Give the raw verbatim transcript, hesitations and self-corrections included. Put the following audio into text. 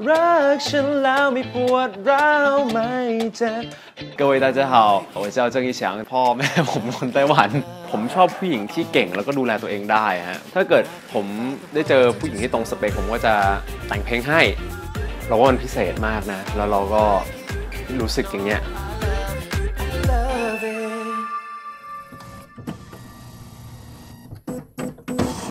รักฉันแล้วไม่ปวดร้าวไม่เจ็บ各位大家好我叫郑一翔พ่อแม่ผมคนไต้หวันผมชอบผู้หญิงที่เก่งแล้วก็ดูแลตัวเองได้ฮะถ้าเกิดผมได้เจอผู้หญิงที่ตรงสเปคผมก็จะแต่งเพลงให้เราว่ามันพิเศษมากนะแล้วเราก็รู้สึกอย่างเงี้ย